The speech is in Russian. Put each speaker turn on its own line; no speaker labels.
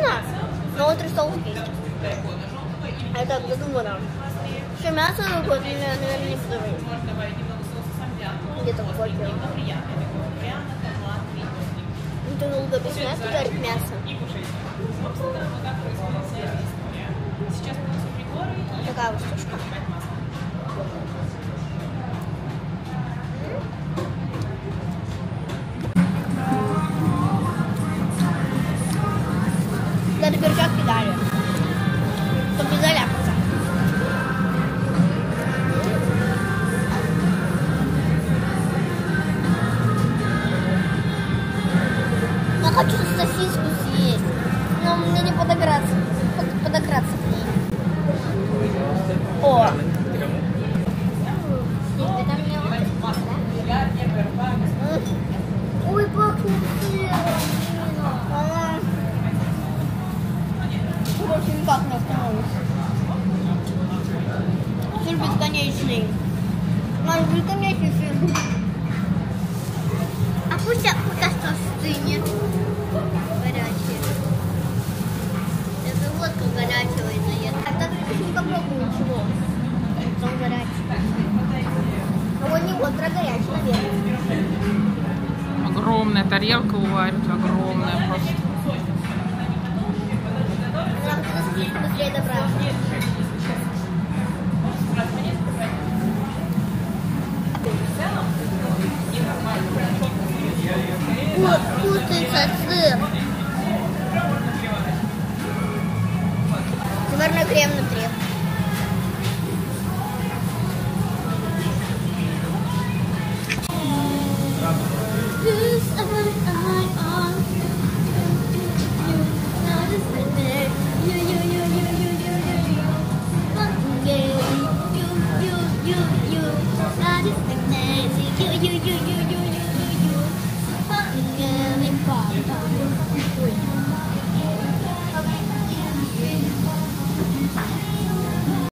вкусно, но острый соус есть. А это додумано. Еще мясо, наверное, не буду. Где-то в кофе. Это долго без мяса жарить мясо. Такая вот штучка. Даже перчатки дали. Чтобы не заляпаться. Я хочу сосиску съесть, но мне не подограться к ней. О! Ой, пахнет сыром. Короче, никак не остановится. Сыр бесконечный. Бесконечный сыр. А пусть пока что стынет. Горячий. Это водка горячая, наверное. А так не попробую ничего. Он горячий. А он не водка горячий, наверное.
Огромная тарелка уварит, огромная просто.
Нам надо быстрее добраться. Вот, вкусный сыр. Заварной крем внутри. You